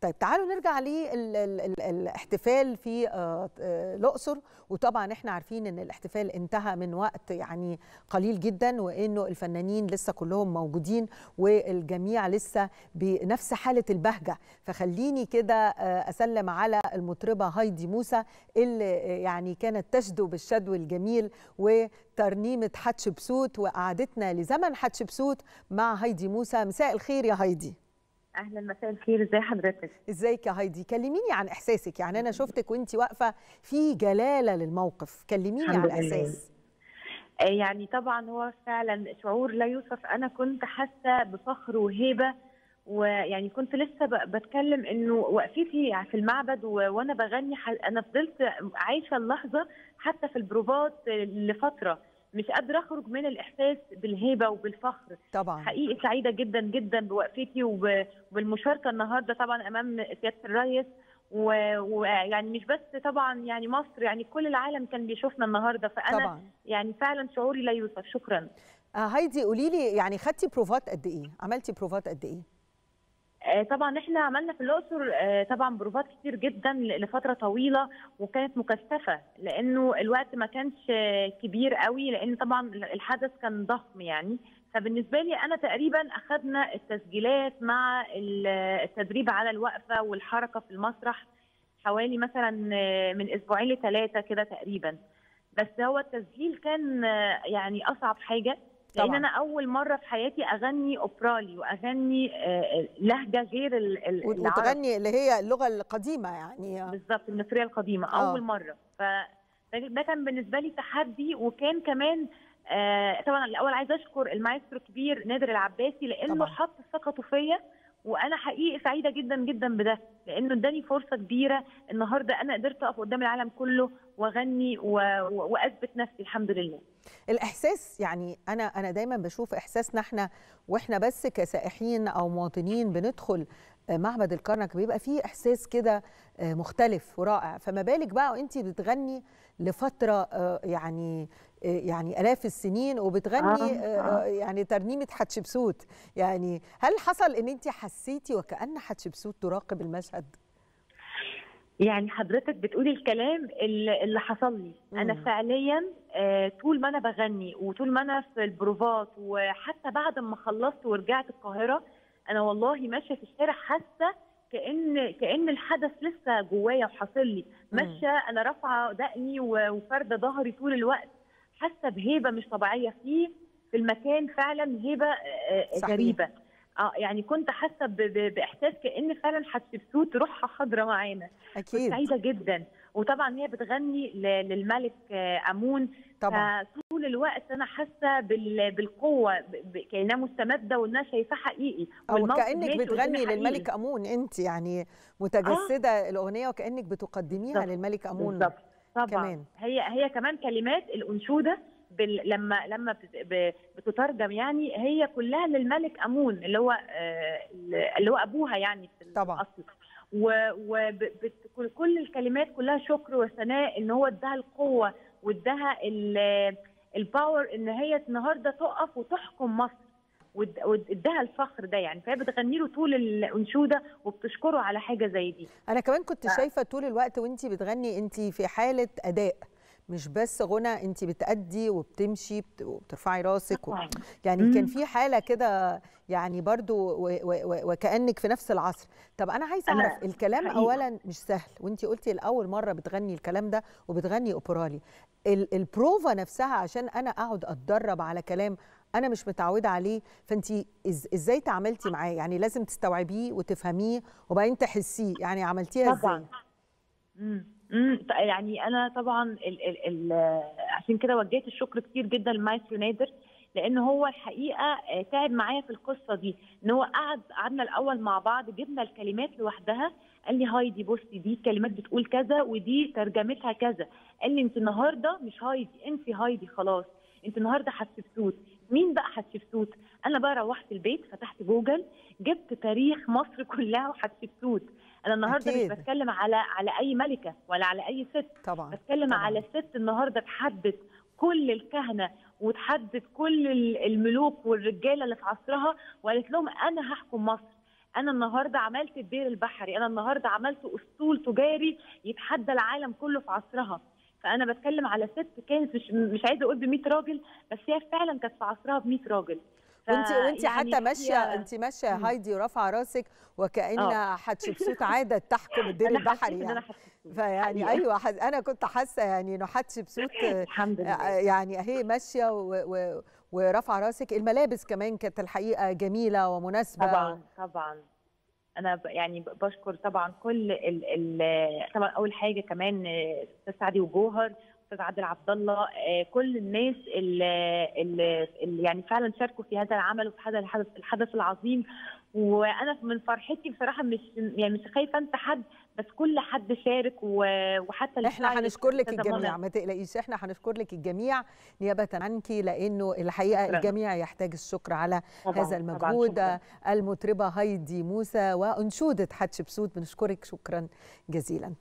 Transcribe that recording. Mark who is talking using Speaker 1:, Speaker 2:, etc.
Speaker 1: طيب تعالوا نرجع للاحتفال في الأقصر، وطبعا احنا عارفين ان الاحتفال انتهى من وقت يعني قليل جدا، وانه الفنانين لسه كلهم موجودين والجميع لسه بنفس حالة البهجة. فخليني كده أسلم على المطربة هايدي موسى اللي يعني كانت تشدو بالشدو الجميل وترنيمة حتشبسوت وقعدتنا لزمن حتشبسوت مع هايدي موسى. مساء الخير يا هايدي.
Speaker 2: اهلا، مساء الخير، ازي حضرتك؟
Speaker 1: ازيك يا هايدي؟ كلميني عن احساسك، يعني انا شفتك وانتي واقفه في جلاله للموقف، كلميني عن الاحساس.
Speaker 2: يعني طبعا هو فعلا شعور لا يوصف. انا كنت حاسه بفخر وهيبه، ويعني كنت لسه بتكلم انه وقفتي في المعبد وانا بغني، انا فضلت عايشه اللحظه حتى في البروفات لفتره، مش قادره اخرج من الاحساس بالهيبه وبالفخر.
Speaker 1: طبعا
Speaker 2: حقيقي سعيده جدا جدا بوقفتي وبالمشاركه النهارده طبعا امام سياده الرئيس، ويعني مش بس طبعا يعني مصر، يعني كل العالم كان بيشوفنا النهارده. فانا
Speaker 1: طبعا
Speaker 2: يعني فعلا شعوري لا يوصف. شكرا.
Speaker 1: هايدي قولي لي، يعني خدتي بروفات قد ايه؟ عملتي بروفات قد ايه؟
Speaker 2: طبعا احنا عملنا في الاقصر طبعا بروفات كتير جدا لفتره طويله، وكانت مكثفه لانه الوقت ما كانش كبير قوي، لان طبعا الحدث كان ضخم يعني. فبالنسبه لي انا تقريبا اخذنا التسجيلات مع التدريب على الوقفه والحركه في المسرح حوالي مثلا من اسبوعين ل3 كده تقريبا. بس هو التسجيل كان يعني اصعب حاجه، لان انا اول مره في حياتي اغني اوبرالي واغني لهجه غير العربي،
Speaker 1: وتغني اللي هي اللغه القديمه يعني
Speaker 2: بالظبط المصريه القديمه اول مره. فده كان بالنسبه لي تحدي، وكان كمان طبعا الاول عايزه اشكر المايسترو الكبير نادر العباسي لانه حط ثقته فيا، وانا حقيقي سعيده جدا جدا بده، لانه اداني فرصه كبيره. النهارده انا قدرت اقف قدام العالم كله واغني واثبت نفسي الحمد لله.
Speaker 1: الاحساس يعني انا دايما بشوف احساسنا احنا واحنا بس كسائحين او مواطنين بندخل معبد الكرنك بيبقى فيه احساس كده مختلف ورائع، فما بالك بقى وانتي بتغني لفتره يعني آلاف السنين وبتغني يعني ترنيمة حتشبسوت. يعني هل حصل ان انت حسيتي وكأن حتشبسوت تراقب المشهد؟
Speaker 2: يعني حضرتك بتقولي الكلام اللي حصل لي. انا فعليا طول ما انا بغني وطول ما انا في البروفات وحتى بعد ما خلصت ورجعت القاهره، انا والله ماشيه في الشارع حاسه كأن الحدث لسه جوايا وحاصل لي. ماشيه انا رافعه دقني وفارده ظهري طول الوقت، حاسه بهيبه مش طبيعيه في المكان، فعلا هيبه غريبه. يعني كنت حاسه باحساس كأن فعلا حتشبسوت روحها حاضره معانا.
Speaker 1: اكيد
Speaker 2: كنت سعيده جدا. وطبعا هي بتغني للملك امون،
Speaker 1: طبعا
Speaker 2: فطول الوقت انا حاسه بالقوه، كانها مستمده وانها شايفاه حقيقي،
Speaker 1: او كانك بتغني للملك امون، انت يعني متجسده الاغنيه وكانك بتقدميها للملك امون.
Speaker 2: بالظبط طبعا
Speaker 1: كمان
Speaker 2: هي كمان كلمات الانشوده لما بتترجم يعني هي كلها للملك امون اللي هو ابوها يعني في الاصل. وكل الكلمات كلها شكر وثناء ان هو اداها القوه واداها الباور ان هي النهارده تقف وتحكم مصر، واداها الفخر ده يعني. فهي بتغني له طول الانشوده وبتشكره على حاجه زي دي.
Speaker 1: انا كمان كنت شايفه طول الوقت وانت بتغني انت في حاله اداء، مش بس غنى، انت بتأدي وبتمشي وبترفعي راسك يعني كان في حاله كده يعني برضو وكأنك في نفس العصر. طب انا عايزه اعرف الكلام حقيقة. اولا مش سهل، وانت قلتي لاول مره بتغني الكلام ده وبتغني اوبرالي. البروفا نفسها عشان انا اقعد اتدرب على كلام انا مش متعوده عليه، فانت ازاي تعاملتي معاه؟ يعني لازم تستوعبيه وتفهميه وبعدين تحسيه، يعني عملتيها ازاي؟
Speaker 2: يعني انا طبعا عشان كده وجهت الشكر كتير جدا للمايسترو نادر، لان هو الحقيقه تعب معايا في القصه دي. ان هو قعدنا الاول مع بعض، جبنا الكلمات لوحدها، قال لي هايدي بصي دي كلمات بتقول كذا ودي ترجمتها كذا. قال لي انت النهارده مش هايدي، انت هايدي خلاص، انت النهارده حتشبسوت. مين بقى حتشبسوت؟ انا بقى روحت البيت فتحت جوجل، جبت تاريخ مصر كلها وحتشبسوت. انا النهارده مش بتكلم على اي ملكه ولا على اي ست،
Speaker 1: طبعا
Speaker 2: بتكلم على ست النهارده تحدث كل الكهنه وتحدث كل الملوك والرجاله اللي في عصرها، وقالت لهم انا هحكم مصر. انا النهارده عملت الدير البحري، انا النهارده عملت اسطول تجاري يتحدى العالم كله في عصرها. فانا بتكلم على ست كانت مش عايزه اقول ب 100 راجل، بس هي فعلا كانت في عصرها ب 100 راجل.
Speaker 1: وانت
Speaker 2: يعني
Speaker 1: حتى ماشيه، انت ماشيه هايدي ورافعه راسك وكأن حتشبسوت عادت تحكم الدير البحري يعني. فيعني ايوه انا كنت حاسه يعني انه حتشبسوت
Speaker 2: الحمد لله
Speaker 1: يعني اهي ماشيه ورافعه راسك. الملابس كمان كانت الحقيقه جميله ومناسبه.
Speaker 2: طبعا انا يعني بشكر طبعا كل طبعا اول حاجه كمان استاذ سعدي وجوهر، استاذ عادل عبد الله، كل الناس اللي يعني فعلا شاركوا في هذا العمل وفي هذا الحدث العظيم. وانا من فرحتي بصراحه مش خايفه انسى حد، بس كل حد شارك وحتى
Speaker 1: احنا هنشكر لك الجميع، ما تقلقيش، احنا هنشكر لك الجميع نيابه عنك، لانه الحقيقه الجميع يحتاج الشكر على هذا المجهود. المطربه هايدي موسى وانشوده حتشبسوت، بنشكرك شكرا جزيلا.